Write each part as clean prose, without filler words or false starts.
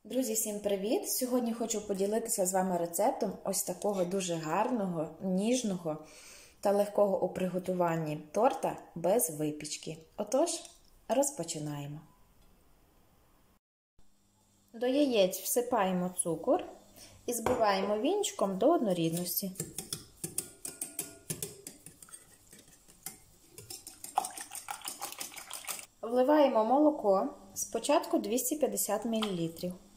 Друзі, всім привіт! Сьогодні хочу поділитися з вами рецептом ось такого дуже гарного, ніжного та легкого у приготуванні торта без випічки. Отож, розпочинаємо. До яєць всипаємо цукор і збиваємо вінчиком до однорідності. Вливаємо молоко, спочатку 250 мл.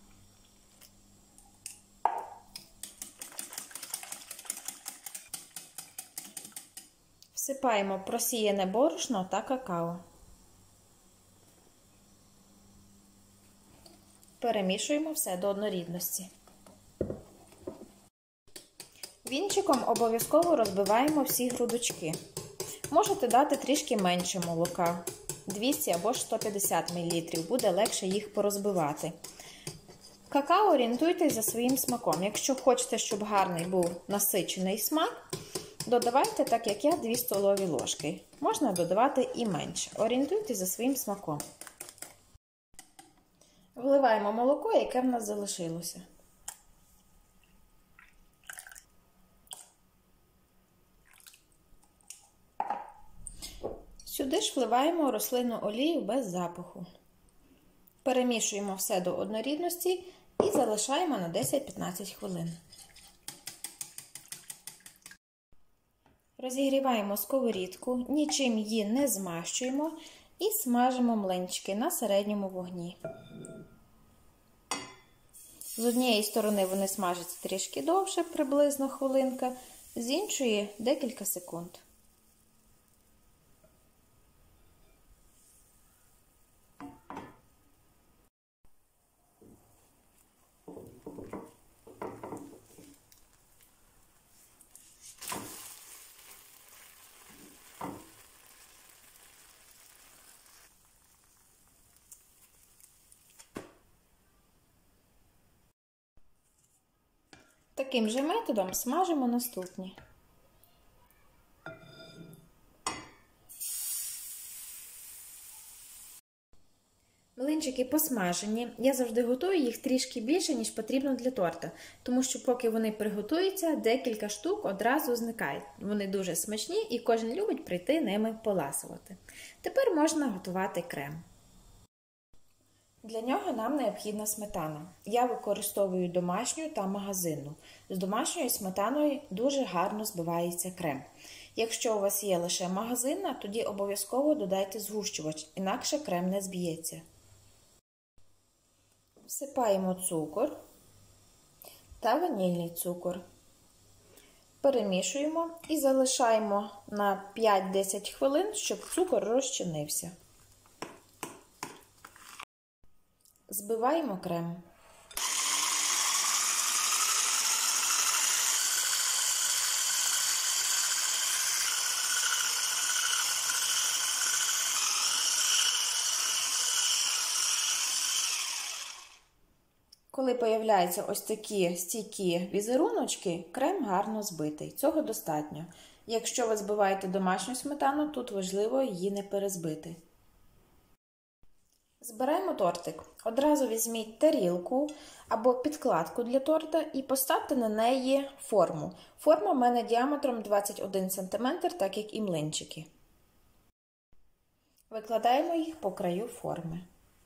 Всипаємо просіяне борошно та какао. Перемішуємо все до однорідності. Вінчиком обов'язково розбиваємо всі грудочки. Можете дати трішки менше молока, 200 або 150 мл, буде легше їх порозбивати. Какао орієнтуйтесь за своїм смаком. Якщо хочете, щоб гарний був насичений смак, додавайте, так як я, 2 столові ложки. Можна додавати і менше. Орієнтуйтесь за своїм смаком. Вливаємо молоко, яке в нас залишилося. Сюди ж вливаємо рослинну олію без запаху. Перемішуємо все до однорідності і залишаємо на 10-15 хвилин. Розігріваємо сковорідку, нічим її не змащуємо і смажимо млинчики на середньому вогні. З однієї сторони вони смажаться трішки довше, приблизно хвилинка, з іншої декілька секунд. Таким же методом смажимо наступні. Млинчики посмажені. Я завжди готую їх трішки більше, ніж потрібно для торта, тому що поки вони приготуються, декілька штук одразу зникають. Вони дуже смачні і кожен любить прийти ними поласувати. Тепер можна готувати крем. Для нього нам необхідна сметана. Я використовую домашню та магазинну. З домашньою сметаною дуже гарно збивається крем. Якщо у вас є лише магазинна, тоді обов'язково додайте згущувач, інакше крем не зб'ється. Всипаємо цукор та ванільний цукор. Перемішуємо і залишаємо на 5-10 хвилин, щоб цукор розчинився. Збиваємо крем. Коли появляються ось такі стійкі візеруночки, крем гарно збитий. Цього достатньо. Якщо ви збиваєте домашню сметану, тут важливо її не перезбити. Збираємо тортик. Одразу візьміть тарілку або підкладку для торта і поставте на неї форму. Форма в мене діаметром 21 см, так як і млинчики. Викладаємо їх по краю форми.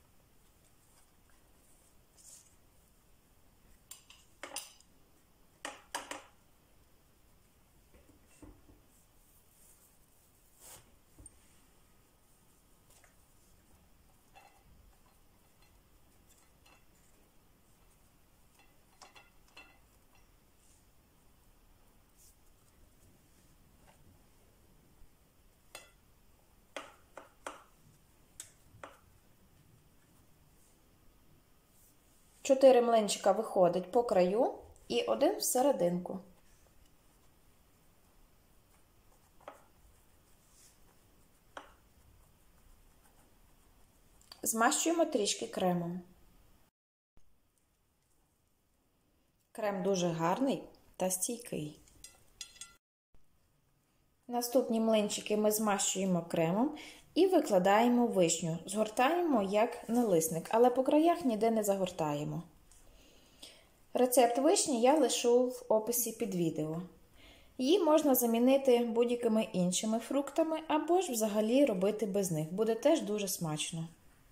Чотири млинчика виходить по краю і один всерединку. Змащуємо трішки кремом. Крем дуже гарний та стійкий. Наступні млинчики ми змащуємо кремом і викладаємо вишню. Згортаємо як налисник, але по краях ніде не загортаємо. Рецепт вишні я лишу в описі під відео. Її можна замінити будь-якими іншими фруктами або ж взагалі робити без них. Буде теж дуже смачно.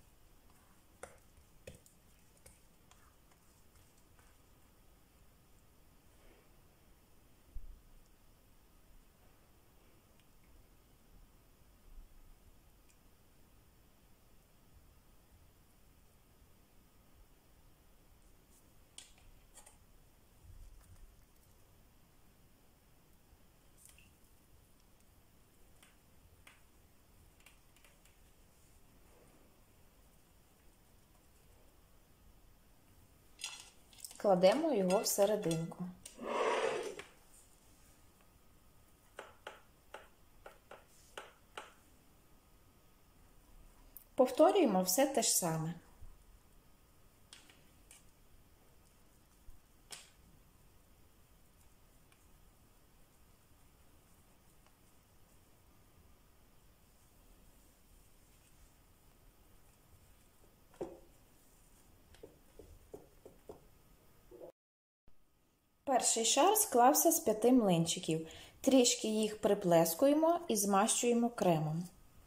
Кладемо його всерединку. Повторюємо все те ж саме. Перший шар склався з 5 млинчиків. Трішки їх приплескуємо і змащуємо кремом.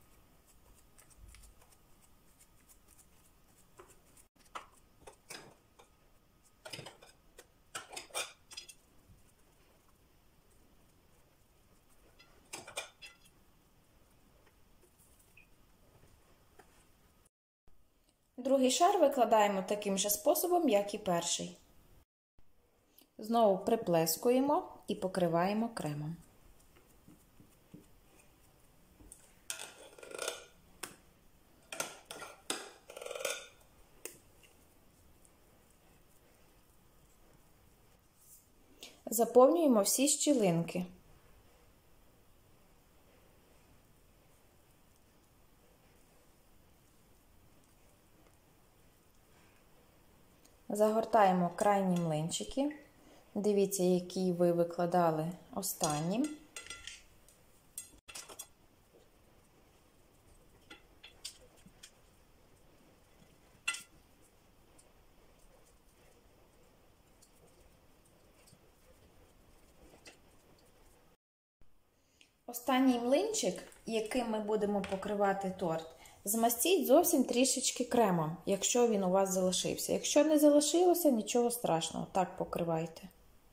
Другий шар викладаємо таким же способом, як і перший. Знову приплескуємо і покриваємо кремом. Заповнюємо всі щілинки. Загортаємо крайні млинчики. Дивіться, які ви викладали останнім. Останній млинчик, яким ми будемо покривати торт, змастіть зовсім трішечки кремом, якщо він у вас залишився. Якщо не залишилося, нічого страшного, так покривайте.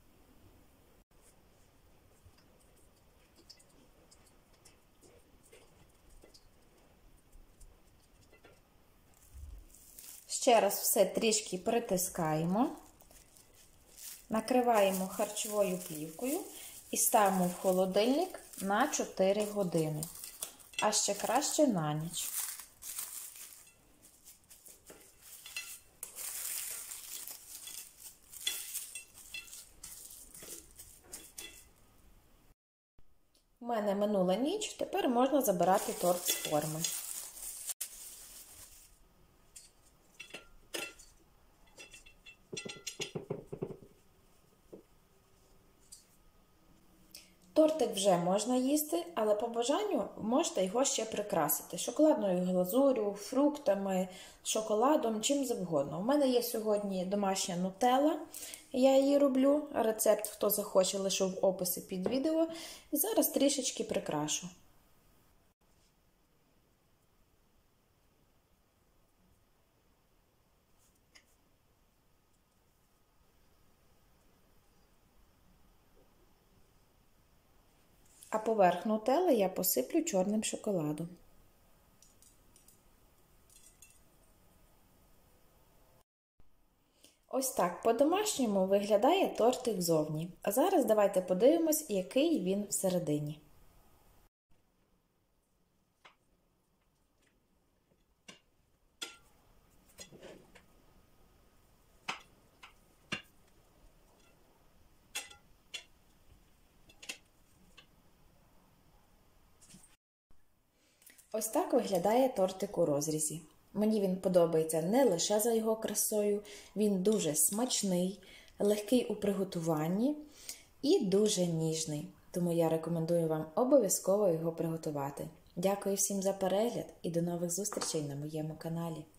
Ще раз все трішки притискаємо, накриваємо харчовою плівкою і ставимо в холодильник на 4 години, а ще краще на ніч. У мене минула ніч, тепер можна забирати торт з форми. Тортик вже можна їсти, але по бажанню можете його ще прикрасити шоколадною глазур'ю, фруктами, шоколадом, чим завгодно. У мене є сьогодні домашня нутелла, я її роблю. Рецепт, хто захоче, лишу в описі під відео. І зараз трішечки прикрашу. А поверх нутелли я посиплю чорним шоколадом. Ось так по-домашньому виглядає тортик ззовні. А зараз давайте подивимось, який він всередині. Ось так виглядає тортик у розрізі. Мені він подобається не лише за його красою, він дуже смачний, легкий у приготуванні і дуже ніжний. Тому я рекомендую вам обов'язково його приготувати. Дякую всім за перегляд і до нових зустрічей на моєму каналі.